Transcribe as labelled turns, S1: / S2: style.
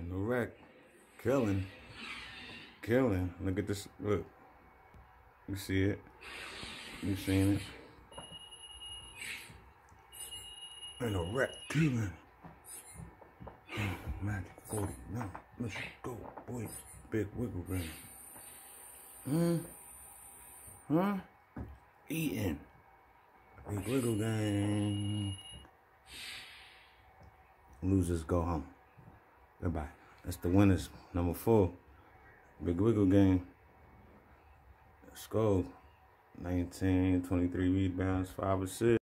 S1: And the wreck. Killing. Look at this. Look. You see it. You seen it. And a wreck killing. Magic 40. Now, let's go, boy. Big wiggle gang. Huh? Eating. Big wiggle gang. Losers go home. Goodbye. That's the winners. Number 4. Big wiggle gang. Let's go. 19, 23 rebounds, 5 assists.